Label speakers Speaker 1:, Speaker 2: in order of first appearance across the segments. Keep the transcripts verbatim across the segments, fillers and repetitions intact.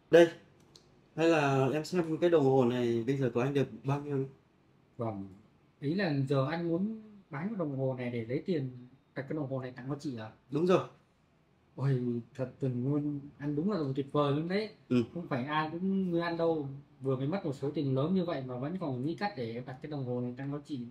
Speaker 1: Đây, hay là em xem cái đồng hồ này bây giờ của anh được bao nhiêu?
Speaker 2: Vâng, ý là giờ anh muốn bán cái đồng hồ này để lấy tiền đặt cái đồng hồ này tặng cho chị à?
Speaker 1: Đúng rồi.
Speaker 2: Ôi, thật tình luôn, anh đúng là đồ tuyệt vời luôn đấy.
Speaker 1: Ừ.
Speaker 2: Không phải ai cũng như anh đâu, vừa mới mất một số tiền lớn như vậy mà vẫn còn nghĩ cách để đặt cái đồng hồ này tặng cho chị.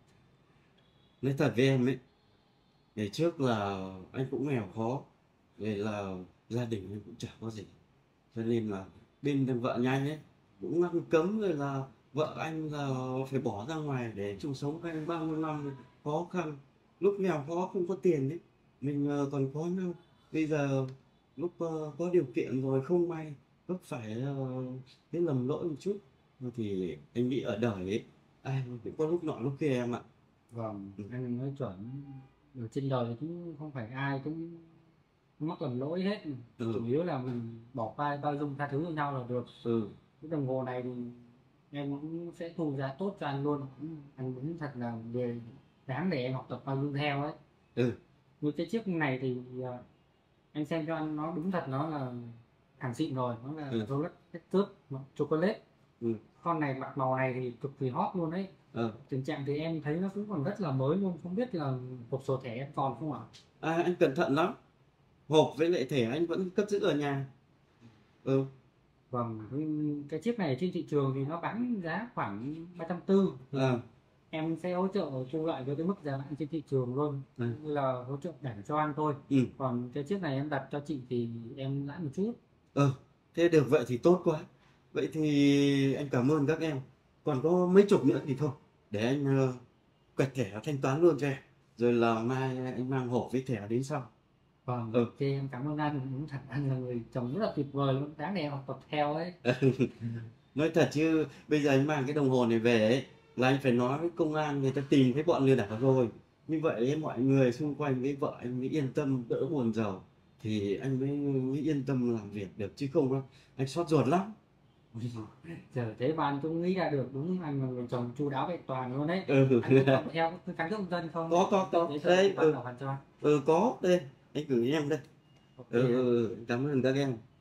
Speaker 1: Nói thật với em ấy, ngày trước là anh cũng nghèo khó, vậy là gia đình anh cũng chả có gì, cho nên là bên vợ nhà anh ấy cũng ngăn cấm, rồi là vợ anh là phải bỏ ra ngoài để chung sống với anh bao nhiêu năm khó khăn, lúc nghèo khó không có tiền đấy mình ờ, còn có nhau. Bây giờ lúc ờ, có điều kiện rồi không may vấp phải ờ, cái lầm lỗi một chút, thì anh nghĩ ở đời ấy ai cũng có lúc nọ lúc kia em ạ.
Speaker 2: Vâng,
Speaker 1: Ừ.
Speaker 2: anh nói chuẩn. Ở trên đời cũng không phải ai cũng mắc lầm lỗi hết.
Speaker 1: Ừ.
Speaker 2: Chủ yếu là mình bỏ qua bao dung tha thứ cho nhau là được.
Speaker 1: Ừ.
Speaker 2: Cái đồng hồ này thì em cũng sẽ thu giá tốt cho anh luôn. Anh đúng thật là người đáng để em học tập bao dung theo ấy.
Speaker 1: Ừ.
Speaker 2: Như cái chiếc này thì à, anh xem cho anh, nó đúng thật nó là hàng xịn rồi, nó là
Speaker 1: Ừ.
Speaker 2: Rolex Express chocolate.
Speaker 1: Ừ.
Speaker 2: Con này mặc màu này thì cực kỳ hot luôn đấy.
Speaker 1: Ờ.
Speaker 2: Tình trạng thì em thấy nó cũng còn rất là mới luôn, không biết là hộp sổ thẻ em còn không ạ?
Speaker 1: À, anh cẩn thận lắm, hộp với lại thẻ anh vẫn cất giữ ở nhà. Ừ.
Speaker 2: Vâng, cái chiếc này trên thị trường thì nó bán giá khoảng ba trăm tư thì
Speaker 1: À.
Speaker 2: em sẽ hỗ trợ chung lại với cái mức giá bán trên thị trường luôn,
Speaker 1: À.
Speaker 2: như là hỗ trợ đảm cho anh thôi.
Speaker 1: Ừ.
Speaker 2: Còn cái chiếc này em đặt cho chị thì em lãi một chút.
Speaker 1: Ừ. Thế được vậy thì tốt quá, vậy thì anh cảm ơn các em, còn có mấy chục nữa thì thôi để anh uh, quẹt thẻ thanh toán luôn cho em, rồi là mai anh mang hộp với thẻ đến sau.
Speaker 2: Vâng,
Speaker 1: Ừ.
Speaker 2: ok, em cảm ơn anh, đúng thật anh là người chồng rất là tuyệt vời luôn, đáng để em học tập theo ấy.
Speaker 1: Nói thật chứ bây giờ anh mang cái đồng hồ này về ấy là anh phải nói với công an, người ta tìm thấy bọn lừa đảo rồi, như vậy ấy, mọi người xung quanh với vợ anh mới yên tâm đỡ buồn rầu, thì anh mới, mới yên tâm làm việc được, chứ không á, anh xót ruột lắm.
Speaker 2: Giờ thế mà anh cũng nghĩ ra được, đúng anh là người chồng chu đáo vẹn toàn luôn đấy.
Speaker 1: Ừ.
Speaker 2: Anh có cầm theo cái căn cước công dân không?
Speaker 1: có
Speaker 2: Em
Speaker 1: có
Speaker 2: tự
Speaker 1: có
Speaker 2: giấy tờ
Speaker 1: đây.
Speaker 2: tùy thân
Speaker 1: Ừ.
Speaker 2: nào hoàn cho anh.
Speaker 1: Ừ, có đây, anh gửi em đây.
Speaker 2: Ok
Speaker 1: Ừ,
Speaker 2: anh.
Speaker 1: ừ, ừ, cảm ơn các em.